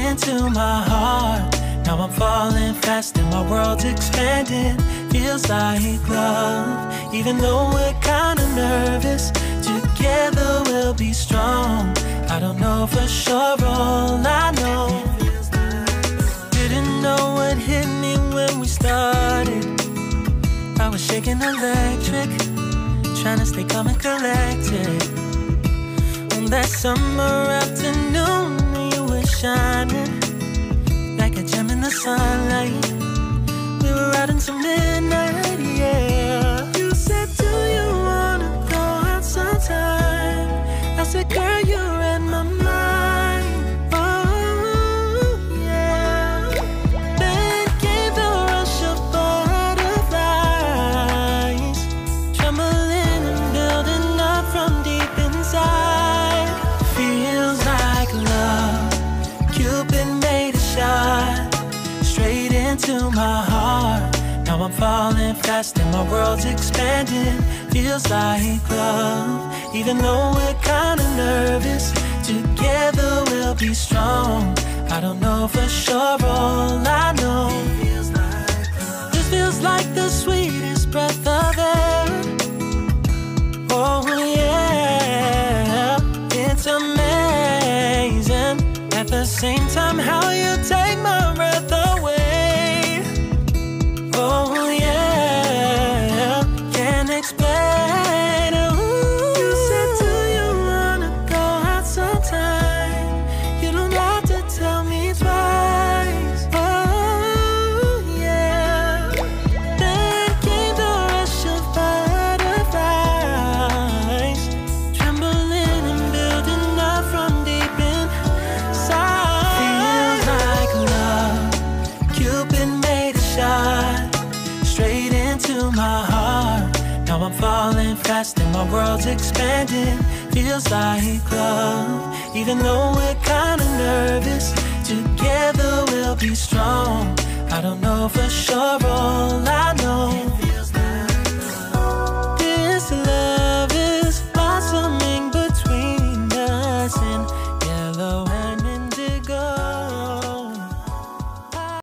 into my heart. Now I'm falling fast and my world's expanding. Feels like love, even though we're kinda nervous. Together we'll be strong. I don't know for sure, all I know. Didn't know what hit me when we started. I was shaking electric, trying to stay calm and collected. On that summer afternoon, you were shining like a gem in the sunlight. We were out until midnight, yeah. You said, do you wanna go out sometime? I said, girl, you read my mind. Oh, yeah. Then came the rush of butterflies, trembling and building up from deep inside. Feels like love. Cupid made a shot straight into my heart. Now I'm falling fast and my world's expanding. Feels like love, even though we're kinda nervous. Together we'll be strong. I don't know for sure, all I know. This feels like the sweetest breath of air. Oh yeah, it's amazing. At the same time, how you take my breath away. Oh yeah, can't explain. Ooh. You said, do you wanna go out sometime? You don't have to tell me twice. Oh yeah. Then came the rush of butterflies, trembling and building up from deep inside. Feels like love. Cupid made a shot straight into my heart. Now I'm falling fast and my world's expanding. Feels like love, even though we're kinda nervous. Together we'll be strong. I don't know for sure, all I know.